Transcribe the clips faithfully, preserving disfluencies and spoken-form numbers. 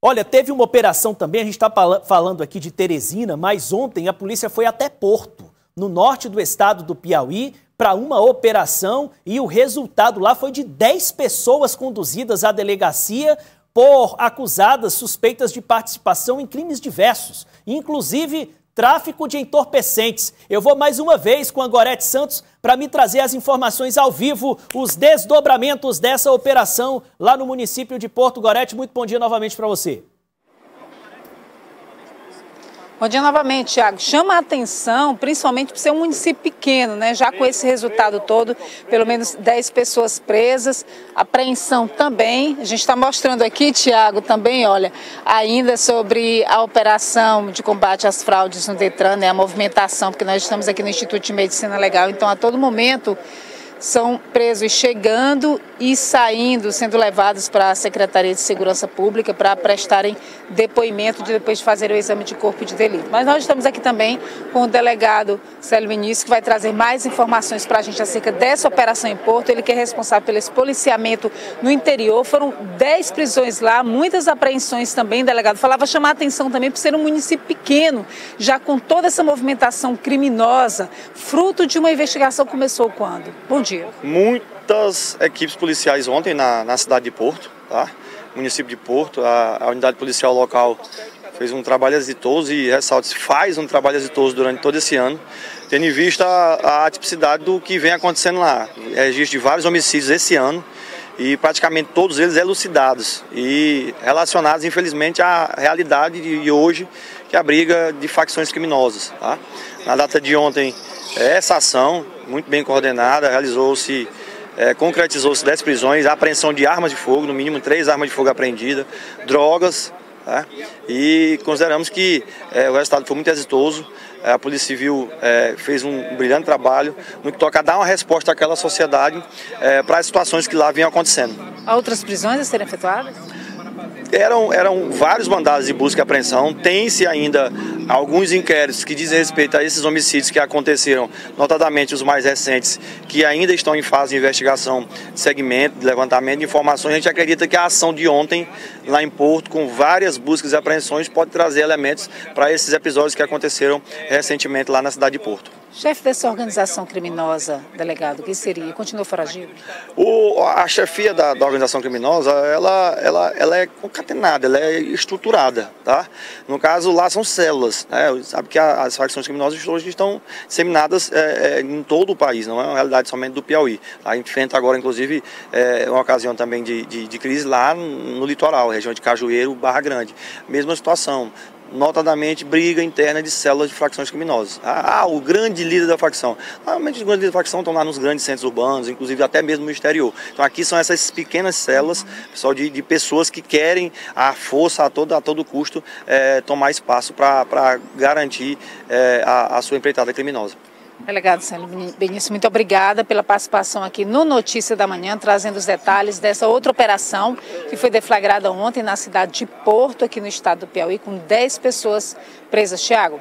Olha, teve uma operação também, a gente está falando aqui de Teresina, mas ontem a polícia foi até Porto, no norte do estado do Piauí, para uma operação e o resultado lá foi de dez pessoas conduzidas à delegacia por acusadas suspeitas de participação em crimes diversos, inclusive tráfico de entorpecentes. Eu vou mais uma vez com a Gorete Santos para me trazer as informações ao vivo, os desdobramentos dessa operação lá no município de Porto. Gorete, muito bom dia novamente para você. Bom dia novamente, Thiago. Chama a atenção, principalmente por ser um município pequeno, né? Já com esse resultado todo, pelo menos dez pessoas presas, apreensão também. A gente está mostrando aqui, Thiago, também, olha, ainda sobre a operação de combate às fraudes no Detran, né? A movimentação, porque nós estamos aqui no Instituto de Medicina Legal, então a todo momento são presos chegando e saindo, sendo levados para a Secretaria de Segurança Pública para prestarem depoimento de depois de fazer o exame de corpo de delito. Mas nós estamos aqui também com o delegado Célio Vinícius, que vai trazer mais informações para a gente acerca dessa operação em Porto. Ele que é responsável pelo esse policiamento no interior. Foram dez prisões lá, muitas apreensões também, delegado. Falava chamar a atenção também por ser um município pequeno, já com toda essa movimentação criminosa, fruto de uma investigação que começou quando? Bom dia. Muitas equipes policiais ontem na, na cidade de Porto, tá? Município de Porto, a, a unidade policial local fez um trabalho exitoso e ressalta faz um trabalho exitoso durante todo esse ano, tendo em vista a, a tipicidade do que vem acontecendo lá. É registro de vários homicídios esse ano e praticamente todos eles elucidados e relacionados, infelizmente, à realidade de hoje, que é a briga de facções criminosas, tá? Na data de ontem, essa ação, muito bem coordenada, realizou-se, é, concretizou-se dez prisões, a apreensão de armas de fogo, no mínimo três armas de fogo apreendidas, drogas, tá? E consideramos que é, o resultado foi muito exitoso. A Polícia Civil é, fez um brilhante trabalho no que toca a dar uma resposta àquela sociedade é, para as situações que lá vinham acontecendo. Há outras prisões a serem efetuadas? Eram, eram vários mandados de busca e apreensão, tem-se ainda alguns inquéritos que dizem respeito a esses homicídios que aconteceram, notadamente os mais recentes, que ainda estão em fase de investigação, de segmento, de levantamento de informações. A gente acredita que a ação de ontem, lá em Porto, com várias buscas e apreensões, pode trazer elementos para esses episódios que aconteceram recentemente lá na cidade de Porto. Chefe dessa organização criminosa, delegado, que seria? Continua foragido? O, a chefia da, da organização criminosa, ela, ela, ela é concatenada, ela é estruturada, tá? No caso, lá são células, né? Sabe que a, as facções criminosas hoje estão disseminadas é, é, em todo o país, não é uma realidade somente do Piauí. A gente enfrenta agora, inclusive, é, uma ocasião também de, de, de crise lá no, no litoral, região de Cajueiro, Barra Grande. Mesma situação. Notadamente, briga interna de células de facções criminosas. Ah, o grande líder da facção. Normalmente, os grandes líderes da facção estão lá nos grandes centros urbanos, inclusive até mesmo no exterior. Então, aqui são essas pequenas células, pessoal, de, de pessoas que querem, à força, a todo, a todo custo, é, tomar espaço para garantir é, a, a sua empreitada criminosa. Delegado Célio Vinícius, muito obrigada pela participação aqui no Notícia da Manhã, trazendo os detalhes dessa outra operação que foi deflagrada ontem na cidade de Porto, aqui no estado do Piauí, com dez pessoas presas. Thiago.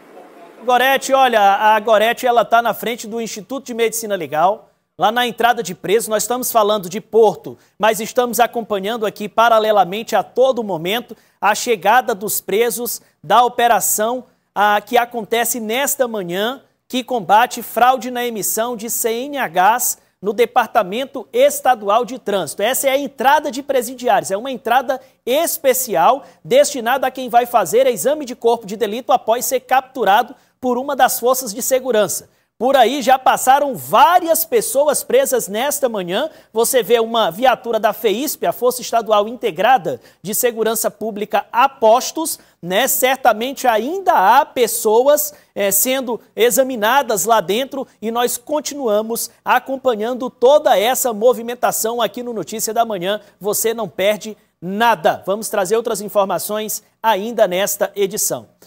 Gorete, olha, a Gorete ela está na frente do Instituto de Medicina Legal, lá na entrada de presos. Nós estamos falando de Porto, mas estamos acompanhando aqui paralelamente a todo momento a chegada dos presos da operação a, que acontece nesta manhã, que combate fraude na emissão de C N Hs no Departamento Estadual de Trânsito. Essa é a entrada de presidiários, é uma entrada especial destinada a quem vai fazer exame de corpo de delito após ser capturado por uma das forças de segurança. Por aí já passaram várias pessoas presas nesta manhã. Você vê uma viatura da FEISP, a Força Estadual Integrada de Segurança Pública, a postos, né? Certamente ainda há pessoas é, sendo examinadas lá dentro e nós continuamos acompanhando toda essa movimentação aqui no Notícia da Manhã. Você não perde nada. Vamos trazer outras informações ainda nesta edição.